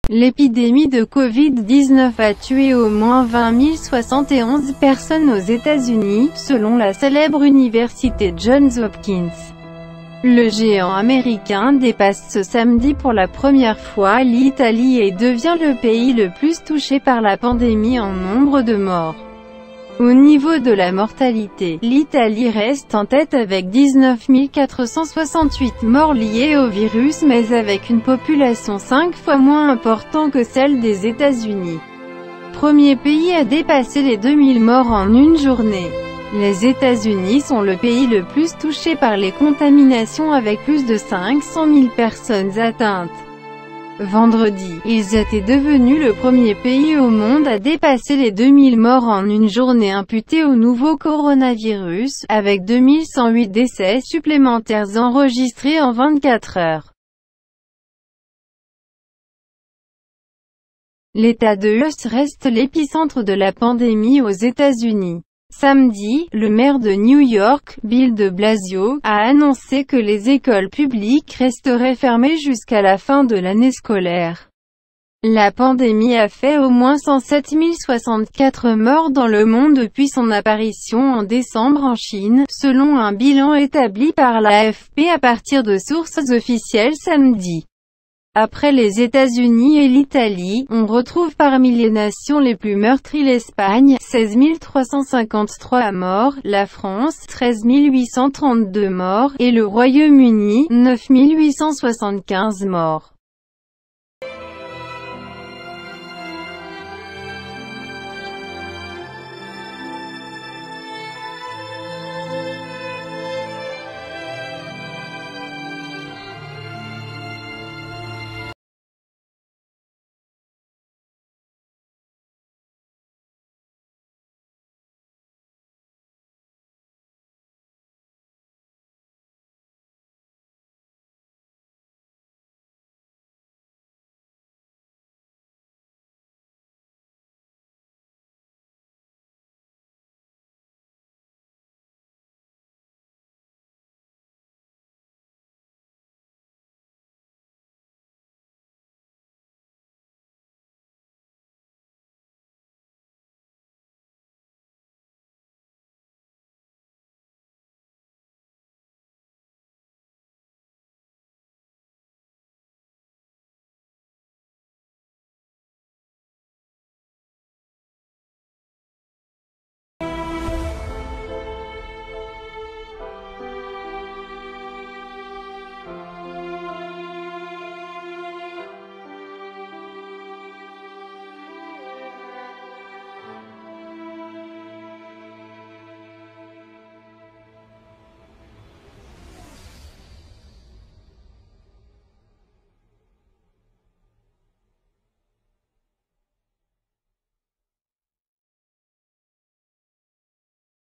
L'épidémie de Covid-19 a tué au moins 20 071 personnes aux États-Unis, selon la célèbre université Johns Hopkins. Le géant américain dépasse ce samedi pour la première fois l'Italie et devient le pays le plus touché par la pandémie en nombre de morts. Au niveau de la mortalité, l'Italie reste en tête avec 19 468 morts liés au virus mais avec une population 5 fois moins importante que celle des États-Unis. Premier pays à dépasser les 2000 morts en une journée. Les États-Unis sont le pays le plus touché par les contaminations avec plus de 500 000 personnes atteintes. Vendredi, ils étaient devenus le premier pays au monde à dépasser les 2000 morts en une journée imputés au nouveau coronavirus, avec 2108 décès supplémentaires enregistrés en 24 heures. L'État de Los reste l'épicentre de la pandémie aux États-Unis. Samedi, le maire de New York, Bill de Blasio, a annoncé que les écoles publiques resteraient fermées jusqu'à la fin de l'année scolaire. La pandémie a fait au moins 107 064 morts dans le monde depuis son apparition en décembre en Chine, selon un bilan établi par l'AFP à partir de sources officielles samedi. Après les États-Unis et l'Italie, on retrouve parmi les nations les plus meurtries l'Espagne, 16 353 morts, la France, 13 832 morts, et le Royaume-Uni, 9 875 morts.